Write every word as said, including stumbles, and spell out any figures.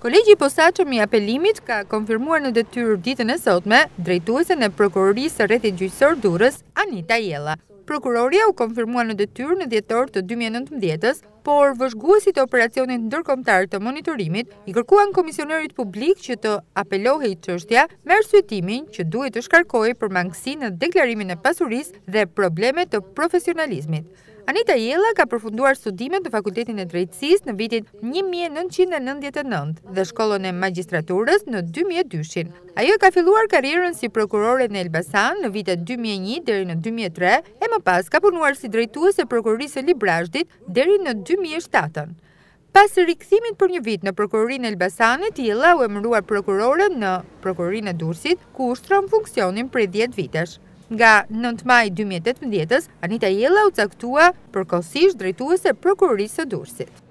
Kolegji i posaçëm i apelimit ka konfirmuar në detyrë ditën e sotme drejtuesen e prokurorisë së rrethit gjyqësor Durrës, Anita Jella. Prokuroria u konfirmua në detyrë në dhjetor të dy mijë e nëntëmbëdhjetë-s, por vëzhguesit e operacionit ndërkombëtar të monitorimit i kërkuan komisionerit publik që të apelohej çështja me arsyetimin që duhet të shkarkojë për mangësi në deklarimin e pasurisë dhe probleme të profesionalizmit. Anita Jella ka përfunduar studimet në Fakultetin e Drejtësisë në vitin një mijë e nëntëqind e nëntëdhjetë e nëntë dhe shkollën e magjistraturës në dy mijë e dy. Ajo ka filluar karrierën si prokurore në Elbasan në vitet dy mijë e një deri në dy mijë e tre e më pas ka punuar si drejtuese e prokurorisë së Librazhdit deri në dy mijë e shtatë. Pas rikthimit për një vit në prokurorinë e Elbasanit, Jella u emëruar prokurore në prokurorinë e Durrësit, ku ushtron funksionin prej dhjetë vitesh. Nga nëntë maj dy mijë e tetëmbëdhjetë-s, Anita Jella u caktua përkohësisht drejtuese e prokurorisë së Durrësit.